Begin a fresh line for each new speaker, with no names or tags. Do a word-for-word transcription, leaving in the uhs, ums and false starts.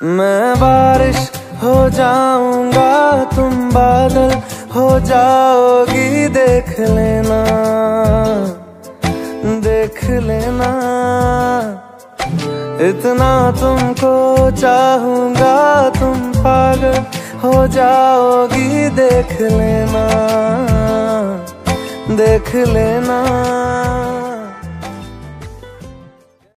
मैं बारिश हो जाऊंगा, तुम बादल हो जाओगी, देख लेना देख लेना। इतना तुमको चाहूंगा, तुम पागल हो जाओगी, देख लेना देख लेना।